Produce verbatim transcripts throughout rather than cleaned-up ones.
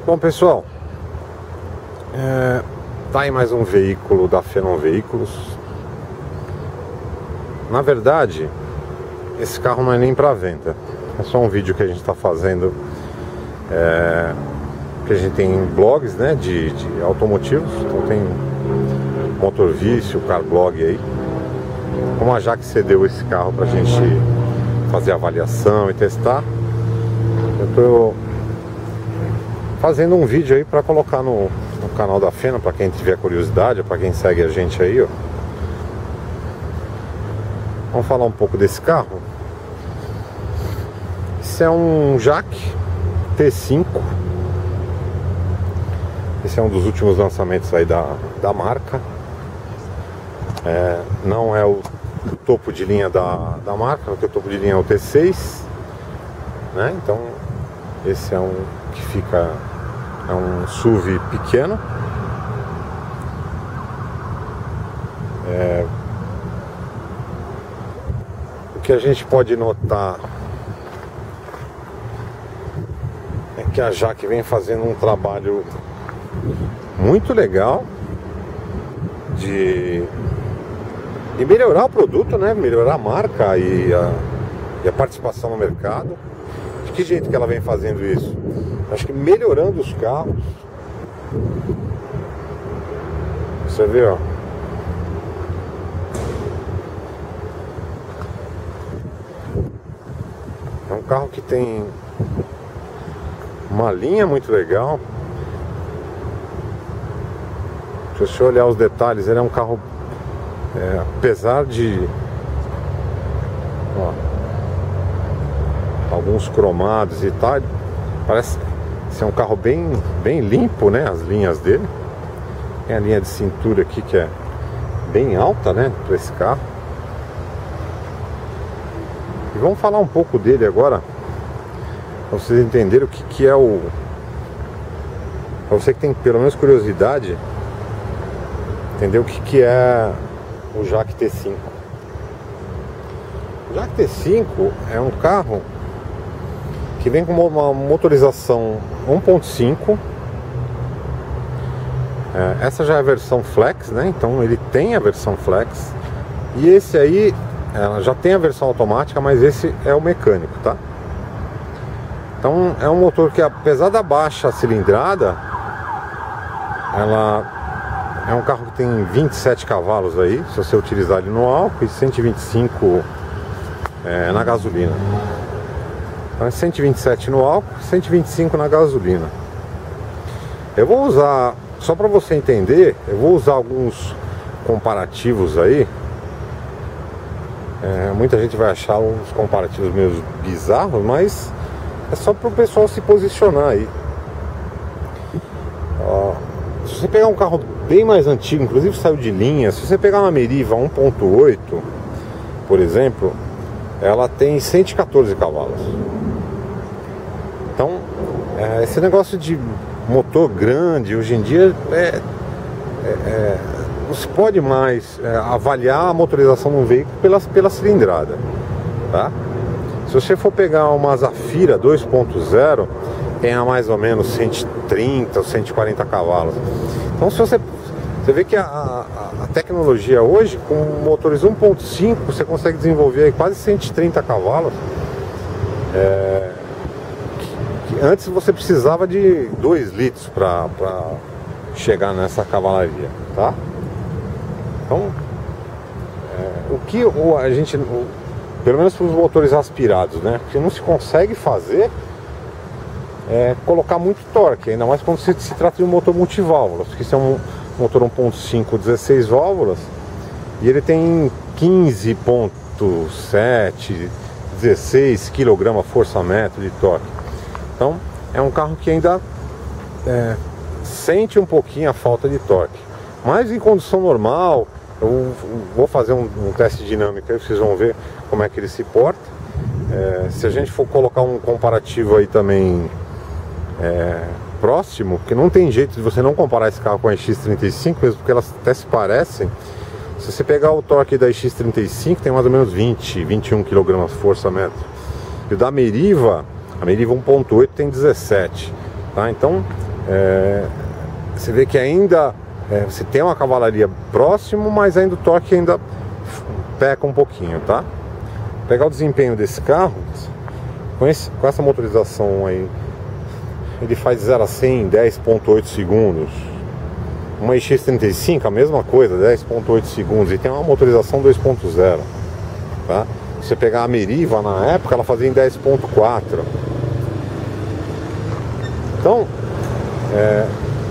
Bom, pessoal, é, tá aí mais um veículo da Fenon Veículos. Na verdade, esse carro não é nem para venda, é só um vídeo que a gente está fazendo, é, que a gente tem blogs, né, de, de automotivos. Então tem Motor Vício, Car Blog aí. Como a Jaque cedeu esse carro pra gente fazer avaliação e testar, eu tô fazendo um vídeo aí para colocar no, no canal da Fenon, para quem tiver curiosidade, para quem segue a gente aí, ó. Vamos falar um pouco desse carro. Esse é um Jaque T cinco. Esse é um dos últimos lançamentos aí da, da marca. É, não é o topo de linha da, da marca, porque o topo de linha é o T seis, né? Então esse é um que fica, é um S U V pequeno. É, o que a gente pode notar é que a Jaque vem fazendo um trabalho muito legal de, de melhorar o produto, né? Melhorar a marca e a, e a participação no mercado. De que jeito que ela vem fazendo isso? Acho que melhorando os carros. Você vê, ó. É um carro que tem uma linha muito legal. Se você olhar os detalhes, ele é um carro, é, apesar de, ó, alguns cromados e tal, parece ser um carro bem, bem limpo, né? As linhas dele. Tem a linha de cintura aqui que é bem alta, né? Para esse carro. E vamos falar um pouco dele agora, para vocês entenderem o que, que é o... Para você que tem pelo menos curiosidade, entender o que, que é o Jaque T cinco. O Jaque T cinco é um carro que vem com uma motorização um ponto cinco. É, essa já é a versão Flex, né? Então ele tem a versão Flex. E esse aí, ela já tem a versão automática, mas esse é o mecânico, tá? Então é um motor que, apesar da baixa cilindrada, ela é um carro que tem vinte e sete cavalos aí, se você utilizar ele no álcool, e cento e vinte e cinco é, na gasolina. Então é cento e vinte e sete no álcool, cento e vinte e cinco na gasolina. Eu vou usar, só para você entender, eu vou usar alguns comparativos aí. É, muita gente vai achar uns comparativos meio bizarros, mas é só para o pessoal se posicionar aí. Ó, se você pegar um carro bem mais antigo, inclusive saiu de linha, se você pegar uma Meriva um ponto oito, por exemplo, ela tem cento e quatorze cavalos. Então, é, esse negócio de motor grande, hoje em dia, é, é, é, não se pode mais é, avaliar a motorização de um veículo pela, pela cilindrada, tá? Se você for pegar uma Zafira dois ponto zero, tem a mais ou menos cento e trinta ou cento e quarenta cavalos. Então, se você, você vê que a, a, a tecnologia hoje, com motores um ponto cinco, você consegue desenvolver aí quase cento e trinta cavalos. É, que, que antes você precisava de dois litros para chegar nessa cavalaria, tá? Então, é, o que o, a gente, o, pelo menos para os motores aspirados, né, que não se consegue fazer é colocar muito torque, ainda mais quando se, se trata de um motor multiválvulas, porque isso é um motor um ponto cinco, dezesseis válvulas, e ele tem quinze ponto sete, dezesseis quilograma força-metro de torque. Então é um carro que ainda é, sente um pouquinho a falta de torque, mas em condição normal. Eu vou fazer um, um teste dinâmico aí, vocês vão ver como é que ele se porta. É, se a gente for colocar um comparativo aí também é, próximo, porque não tem jeito de você não comparar esse carro com a X trinta e cinco, mesmo porque elas até se parecem. Se você pegar o torque da X trinta e cinco, tem mais ou menos vinte, vinte e um quilogramas força-metro. E o da Meriva, a Meriva um ponto oito tem dezessete, tá? Então é, você vê que ainda é, você tem uma cavalaria próximo, mas ainda o torque ainda peca um pouquinho, tá? Pegar o desempenho desse carro com, esse, com essa motorização aí, ele faz de zero a cem em dez ponto oito segundos. Uma I X trinta e cinco a mesma coisa, dez ponto oito segundos, e tem uma motorização dois ponto zero, tá? Se você pegar a Meriva na época, ela fazia em dez ponto quatro. Então é,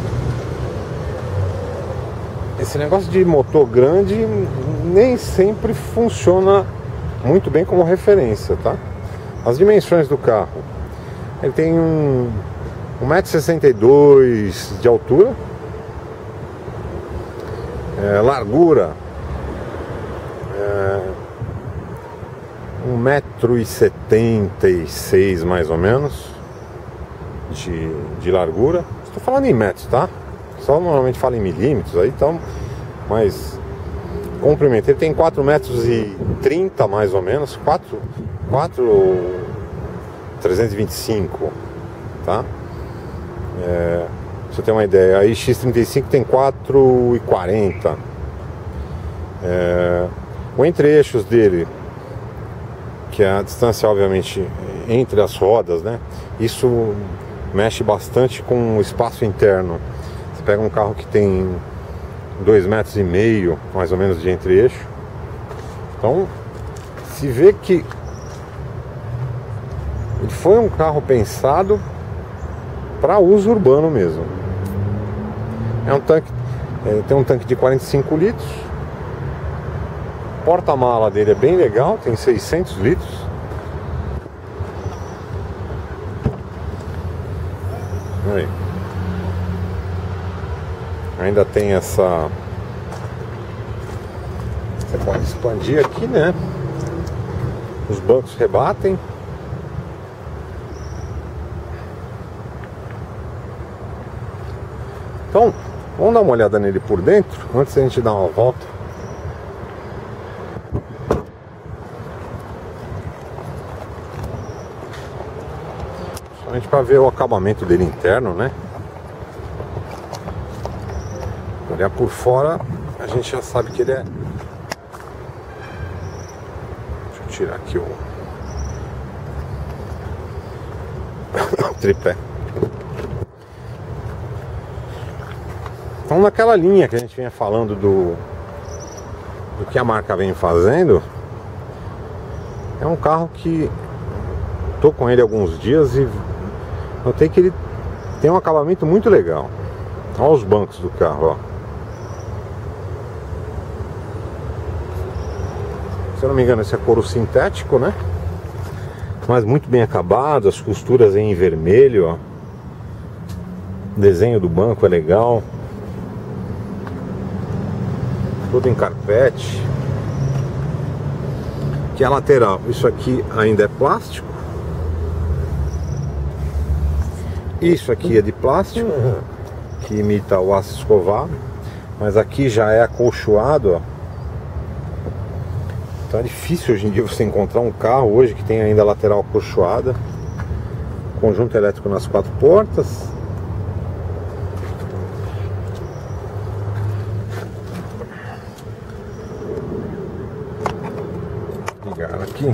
esse negócio de motor grande nem sempre funciona muito bem como referência, tá? As dimensões do carro, ele tem um um metro e sessenta e dois de altura, é, largura é, um metro e setenta e seis mais ou menos de, de largura. Estou falando em metros, tá? Só normalmente fala em milímetros aí, então, mas comprimento, ele tem quatro metros e trinta mais ou menos, quatro, quatro trezentos e vinte e cinco, tá? É, pra você ter uma ideia, a I X trinta e cinco tem quatro e quarenta. É, o entre-eixos dele, que é a distância obviamente entre as rodas, né? Isso mexe bastante com o espaço interno. Você pega um carro que tem dois metros e meio mais ou menos de entre-eixo, então se vê que ele foi um carro pensado para uso urbano mesmo. É um tanque, é, tem um tanque de quarenta e cinco litros. O porta-mala dele é bem legal, tem seiscentos litros. Aí. Ainda tem essa, você pode expandir aqui, né? Os bancos rebatem. Então, vamos dar uma olhada nele por dentro, antes da gente dar uma volta. Somente para ver o acabamento dele interno, né? Olhar por fora, a gente já sabe que ele é... Deixa eu tirar aqui o, o tripé. Então, naquela linha que a gente vinha falando do, do que a marca vem fazendo, é um carro que tô com ele há alguns dias e notei que ele tem um acabamento muito legal. Olha os bancos do carro, ó. Se eu não me engano, esse é couro sintético, né? Mas muito bem acabado, as costuras em vermelho, ó. O desenho do banco é legal. Tudo em carpete. Que é a lateral, isso aqui ainda é plástico. Isso aqui é de plástico, que imita o aço escovado. Mas aqui já é acolchoado, ó. Então é difícil hoje em dia você encontrar um carro hoje que tem ainda a lateral acolchoada. Conjunto elétrico nas quatro portas. Ligar aqui.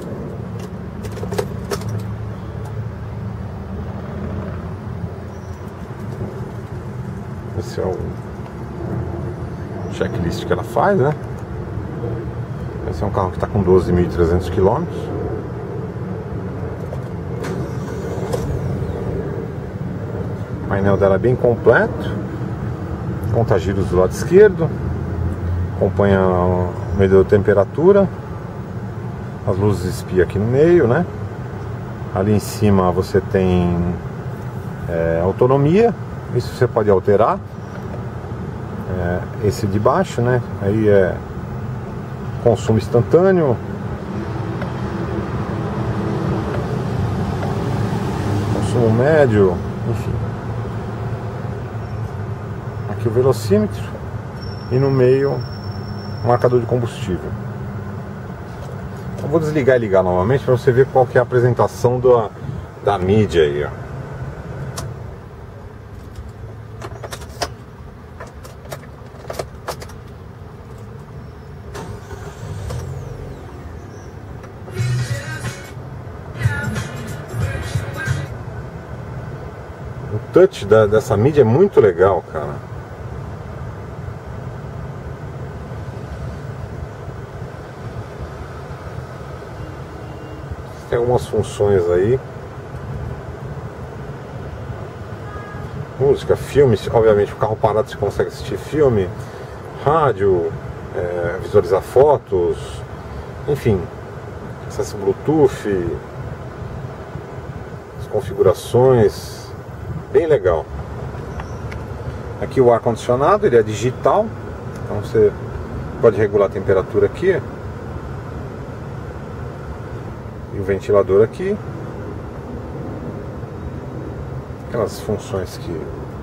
Esse é o checklist que ela faz, né? Esse é um carro que está com doze mil e trezentos quilômetros. O painel dela é bem completo. Conta-giros do lado esquerdo. Acompanha o medidor de temperatura. As luzes espia aqui no meio, né? Ali em cima você tem é, autonomia. Isso você pode alterar. É, esse de baixo, né? Aí é consumo instantâneo. Consumo médio. Enfim. Aqui o velocímetro. E no meio o marcador de combustível. Eu vou desligar e ligar novamente para você ver qual que é a apresentação da, da mídia aí, ó. o touch da, dessa mídia é muito legal, cara. Tem algumas funções aí. Música, filmes, obviamente o carro parado você consegue assistir filme, rádio, é, visualizar fotos, enfim, acesso Bluetooth, as configurações, bem legal. Aqui o ar condicionado, ele é digital, então você pode regular a temperatura aqui. E o ventilador aqui. Aquelas funções que...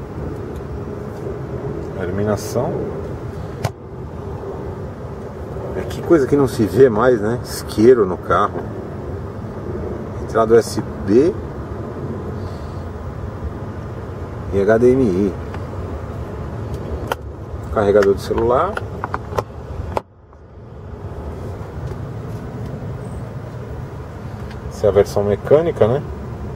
a iluminação. É, que coisa que não se vê mais, né? Isqueiro no carro. Entrada U S B e H D M I. Carregador de celular. Essa é a versão mecânica, né?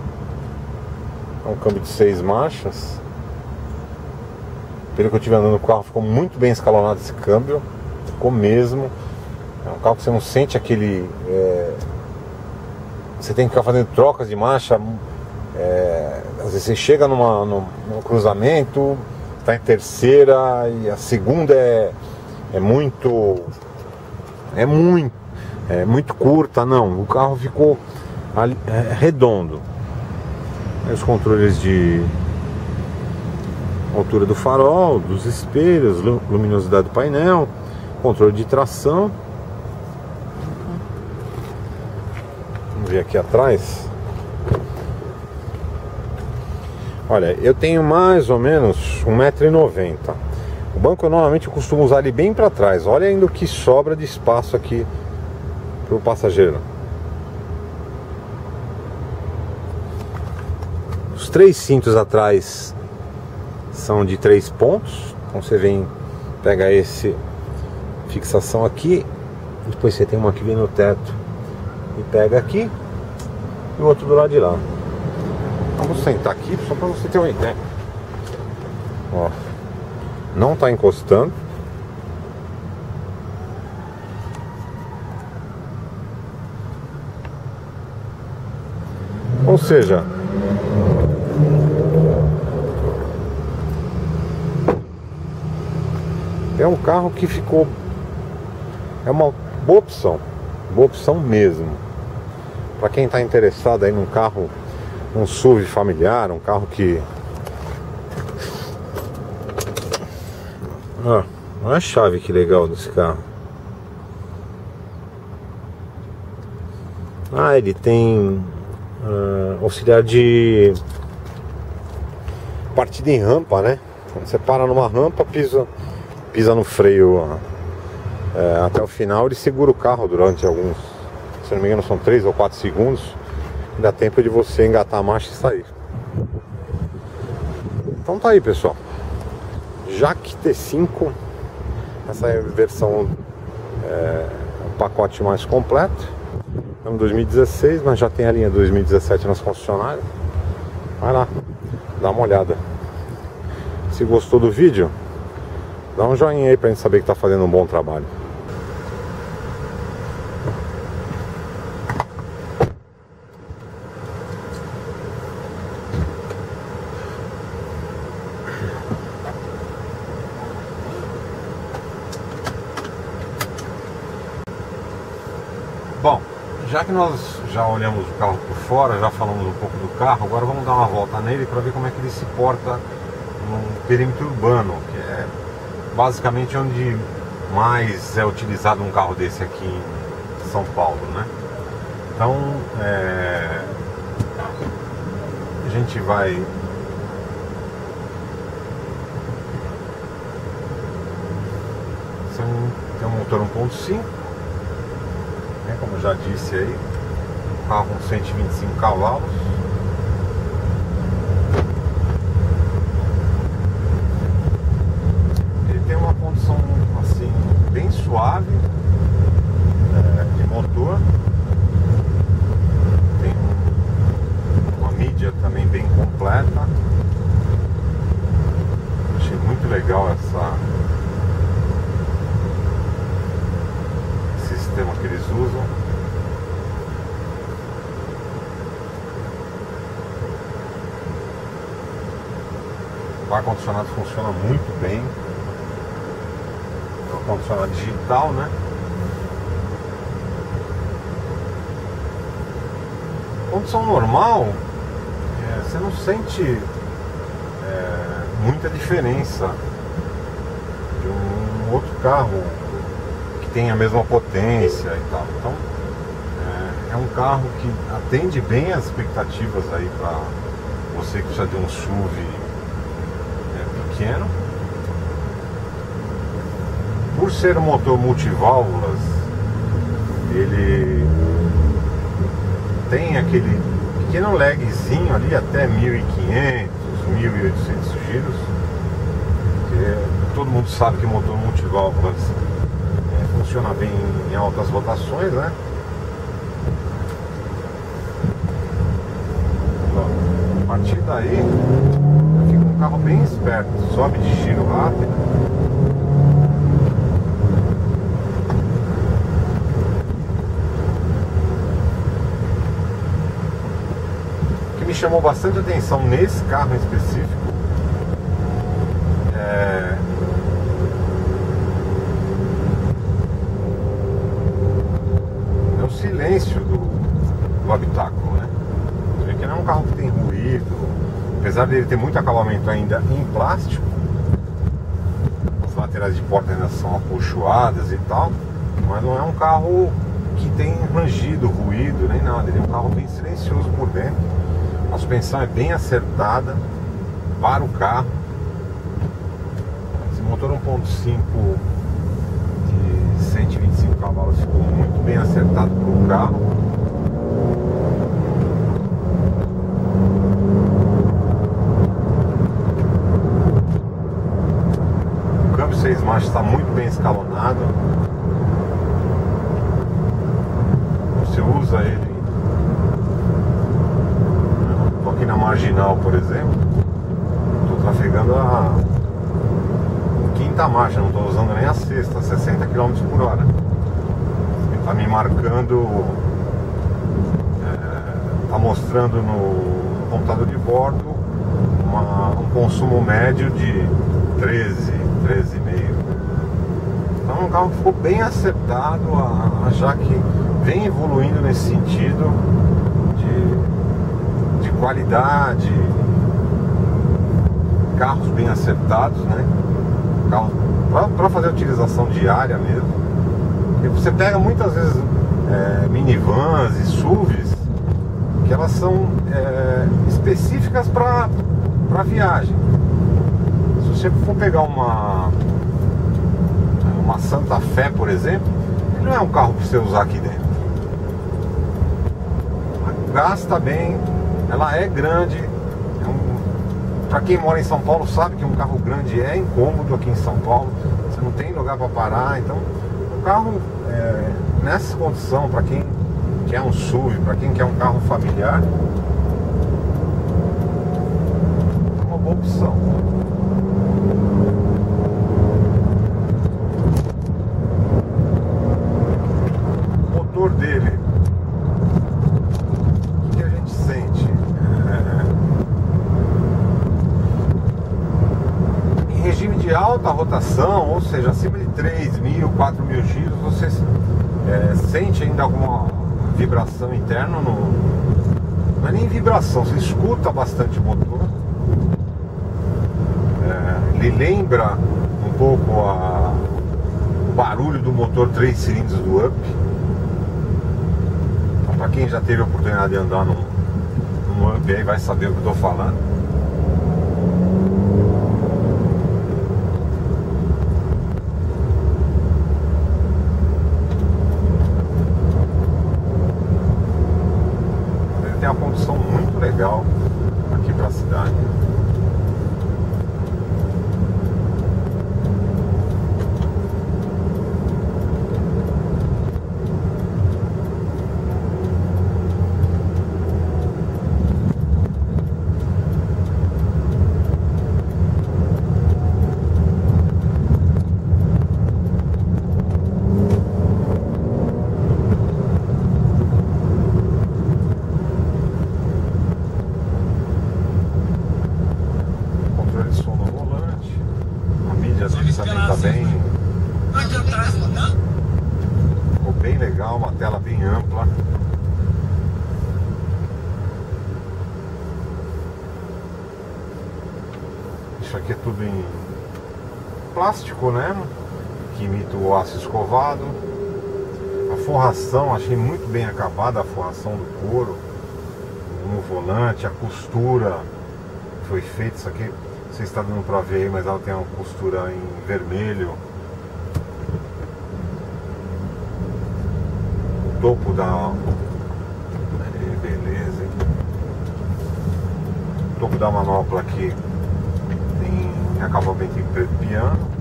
É um câmbio de seis marchas. Pelo que eu estive andando no carro, ficou muito bem escalonado esse câmbio. Ficou mesmo. É um carro que você não sente aquele... É... Você tem que ficar fazendo trocas de marcha. É... Às vezes você chega numa, num, num cruzamento, está em terceira e a segunda é, é muito... É muito... É muito curta, não. O carro ficou ali, é, redondo. Aí os controles de altura do farol, dos espelhos, luminosidade do painel, controle de tração. Vamos ver aqui atrás. Olha, eu tenho mais ou menos um metro e noventa. O banco eu normalmente eu costumo usar ele bem para trás. Olha ainda o que sobra de espaço aqui para o passageiro. Os três cintos atrás são de três pontos. Então você vem, pega esse fixação aqui, depois você tem uma que vem no teto e pega aqui, e o outro do lado de lá. Vamos sentar aqui só para você ter uma ideia. Ó, não está encostando. Ou seja, é um carro que ficou... É uma boa opção. Boa opção mesmo. Para quem está interessado aí num carro, um S U V familiar, um carro que... Ah, olha a chave que legal desse carro. Ah, ele tem uh, auxiliar de partida em rampa, né? Quando você para numa rampa, pisa, pisa no freio uh, uh, até o final, ele segura o carro durante alguns, se não me engano, são três ou quatro segundos. Dá tempo de você engatar a marcha e sair. Então tá aí, pessoal. Jaque T cinco. Essa é a versão, é, um pacote mais completo. É um dois mil e dezesseis, mas já tem a linha dois mil e dezessete nas concessionárias. Vai lá, dá uma olhada. Se gostou do vídeo, dá um joinha aí pra gente saber que tá fazendo um bom trabalho. Bom, já que nós já olhamos o carro por fora, já falamos um pouco do carro, agora vamos dar uma volta nele para ver como é que ele se porta no perímetro urbano, que é basicamente onde mais é utilizado um carro desse aqui em São Paulo, né? Então, é... a gente vai... Tem um motor um ponto cinco, como eu já disse aí, carro com cento e vinte e cinco cavalos. Ele tem uma condição assim bem suave é, de motor. Tem uma mídia também bem completa. legal essa esse sistema que eles usam. O ar-condicionado funciona muito bem. É um ar-condicionado digital, né? Condição normal, é, você não sente é, muita diferença de um outro carro que tem a mesma potência e tal. Então é, é um carro que atende bem as expectativas aí para você que precisa de um S U V é, pequeno. Por ser um motor multiválvulas, ele tem aquele pequeno lagzinho ali até mil e quinhentos, mil e oitocentos giros, que todo mundo sabe que motor multiválvulas é, funciona bem em altas rotações, né? A partir daí fica um carro bem esperto, sobe de giro rápido. Me chamou bastante atenção nesse carro em específico é, é o silêncio do, do habitáculo, né? Você vê que não é um carro que tem ruído, apesar dele ter muito acabamento ainda em plástico, as laterais de porta ainda são acolchoadas e tal, mas não é um carro que tem rangido, ruído, nem nada. Ele é um carro bem silencioso por dentro. A suspensão é bem acertada para o carro. Esse motor um ponto cinco de cento e vinte e cinco cavalos ficou muito bem acertado para o carro. O câmbio seis marchas está muito bem escalonado. Você usa ele aqui na marginal, por exemplo, estou trafegando a quinta marcha, não estou usando nem a sexta, sessenta quilômetros por hora. Ele está me marcando, está é, mostrando no computador de bordo uma, um consumo médio de treze, treze vírgula cinco. Então é um carro que ficou bem acertado, a, a já que vem evoluindo nesse sentido de qualidade, carros bem acertados, né? Carros para fazer a utilização diária mesmo. E você pega muitas vezes é, minivans e S U Vs que elas são é, específicas para para viagem. Se você for pegar uma uma Santa Fé, por exemplo, ele não é um carro para você usar aqui dentro. Gasta bem. Ela é grande, é um, para quem mora em São Paulo sabe que um carro grande é incômodo aqui em São Paulo, você não tem lugar para parar, então o carro é, nessa condição, para quem quer um S U V, para quem quer um carro familiar, é uma boa opção. O motor dele, de alta rotação, ou seja, acima de três mil, quatro mil giros, você é, sente ainda alguma vibração interna, no, não é nem vibração, você escuta bastante o motor, é, ele lembra um pouco a, o barulho do motor três cilindros do Up. Então, para quem já teve a oportunidade de andar num, num Up aí vai saber o que eu estou falando. Tem uma condição muito legal aqui para a cidade. bem, ficou bem legal, uma tela bem ampla. Isso aqui é tudo em plástico, né? Que imita o aço escovado. A forração, achei muito bem acabada a forração do couro no volante, a costura foi feita. Isso aqui você está dando para ver aí, mas ela tem uma costura em vermelho. O topo da... beleza, hein? O topo da manopla aqui tem acabamento em preto piano.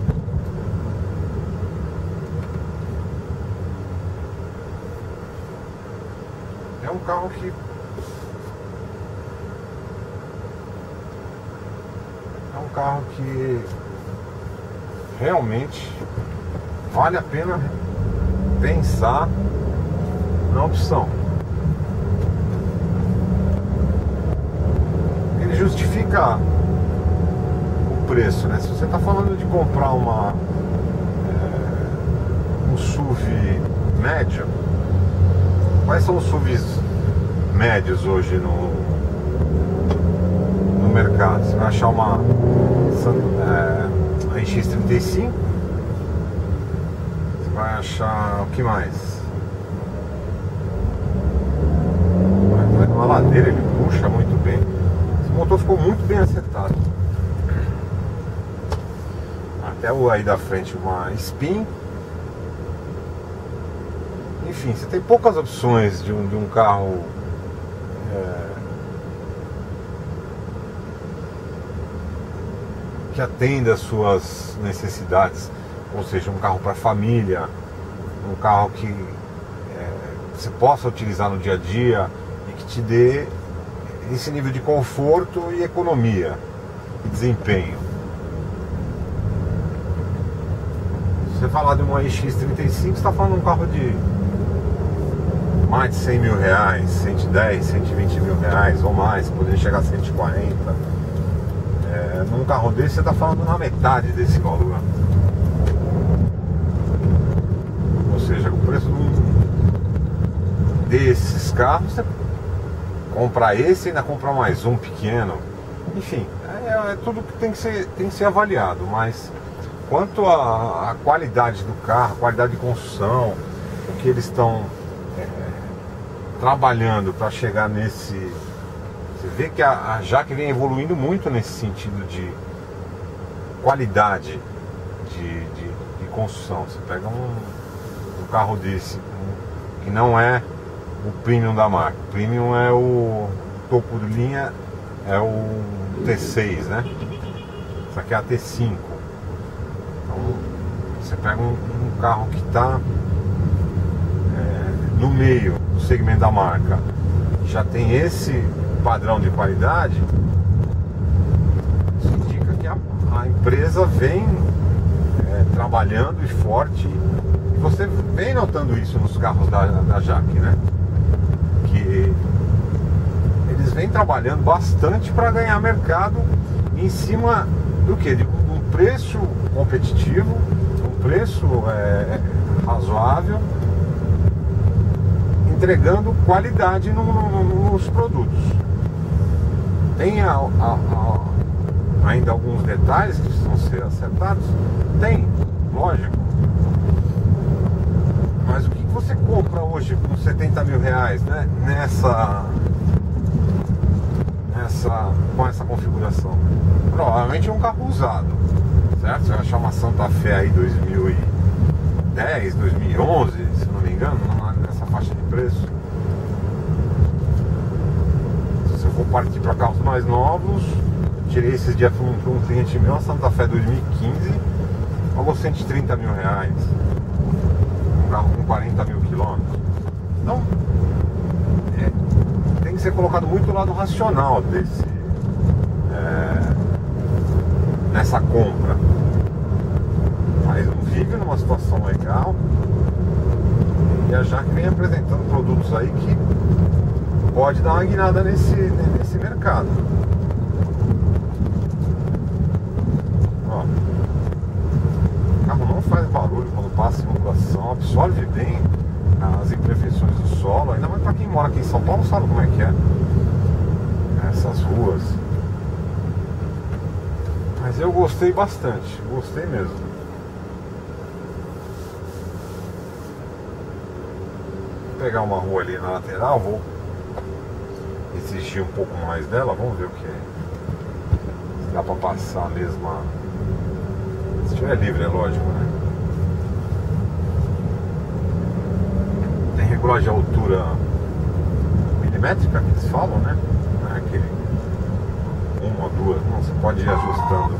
É um carro que é um carro que realmente vale a pena pensar na opção. Ele justifica o preço, né? Se você está falando de comprar uma é, um S U V médio, quais são os S U Vs médios hoje no, no mercado? Você vai achar uma é, X trinta e cinco, você vai achar o que mais? Vai numa ladeira, ele puxa muito bem. Esse motor ficou muito bem acertado. Até o aí da frente uma Spin. Enfim, você tem poucas opções de um, de um carro é, que atenda às suas necessidades, ou seja, um carro para família, um carro que é, você possa utilizar no dia a dia e que te dê esse nível de conforto e economia e desempenho. Se você falar de uma X trinta e cinco, você está falando de um carro de mais de cem mil reais, cento e dez, cento e vinte mil reais ou mais, poderia chegar a cento e quarenta. É, num carro desse você está falando na metade desse valor. Ou seja, o preço de um desses carros, você comprar esse e ainda comprar mais um pequeno. Enfim, é, é tudo que tem que ser, tem que ser avaliado. Mas quanto à qualidade do carro, a qualidade de construção, o que eles estão trabalhando para chegar nesse... Você vê que a, a Jaque vem evoluindo muito nesse sentido de qualidade de, de, de construção. Você pega um, um carro desse, um, que não é o premium da marca. O premium é o topo de linha, é o T seis, né? Isso aqui é a T cinco. Então você pega um, um carro que está é, no meio do segmento da marca, já tem esse padrão de qualidade, isso indica que a, a empresa vem é, trabalhando e forte, e você vem notando isso nos carros da, da Jaque, né? Que eles vêm trabalhando bastante para ganhar mercado em cima do que? De um preço competitivo, um preço é, razoável, entregando qualidade no, no, nos produtos. Tem a, a, a, ainda alguns detalhes que precisam ser acertados? Tem, lógico. Mas o que você compra hoje com setenta mil reais, né? Nessa, nessa, com essa configuração? Provavelmente é um carro usado, certo? Você vai achar uma Santa Fé aí dois mil e dez, dois mil e onze, se não me engano, nessa faixa de preço. Se eu for partir para carros mais novos, tirei esses dias para um, um cliente meu, a Santa Fé dois mil e quinze, pagou cento e trinta mil reais. Um carro com quarenta mil quilômetros. Então, é, tem que ser colocado muito o lado racional desse, é, nessa compra. Mas vive numa situação legal, e a Jaque vem apresentando produtos aí que pode dar uma guinada nesse, nesse mercado. Ó, inclinação, absorve bem as imperfeições do solo, ainda mais para quem mora aqui em São Paulo sabe como é que é essas ruas. Mas eu gostei bastante, gostei mesmo. Vou pegar uma rua ali na lateral, vou exigir um pouco mais dela, vamos ver o que é. Se dá pra passar a mesma. Se estiver livre, é lógico, né? Tem regulagem de altura milimétrica que eles falam, né? Não é aquele uma ou duas, não, você pode ir ajustando.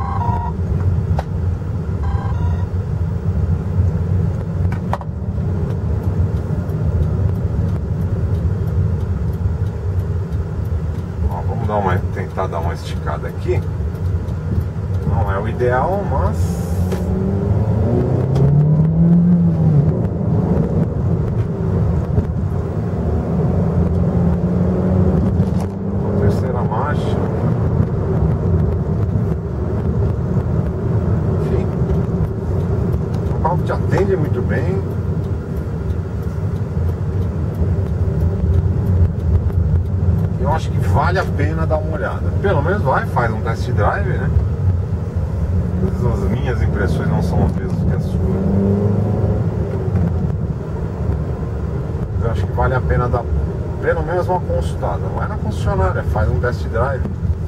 Ó, vamos dar uma, tentar dar uma esticada aqui. Não é o ideal, mas te atende muito bem. Eu acho que vale a pena dar uma olhada. Pelo menos vai, faz um test drive, né? As minhas impressões não são as mesmas que as suas. Eu acho que vale a pena dar pelo menos uma consultada. Vai na concessionária, faz um test drive.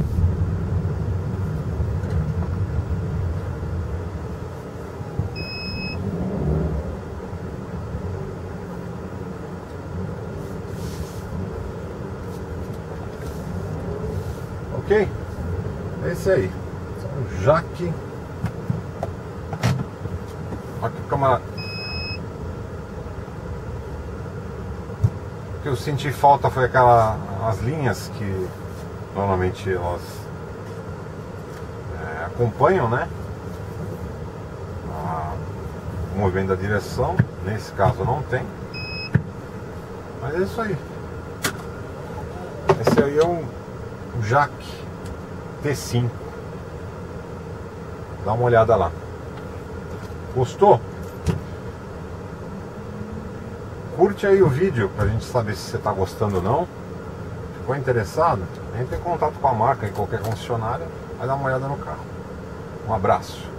Ok? É isso aí. O Jaque. Aqui, camarada. O que eu senti falta foi aquela, as linhas que normalmente elas é, acompanham, né? A, o movimento da direção. Nesse caso não tem. Mas é isso aí. Esse aí é um o Jaque T cinco. Dá uma olhada lá. Gostou? Curte aí o vídeo pra gente saber se você tá gostando ou não. Ficou interessado? Entre em contato com a marca em qualquer concessionária. Vai dar uma olhada no carro. Um abraço.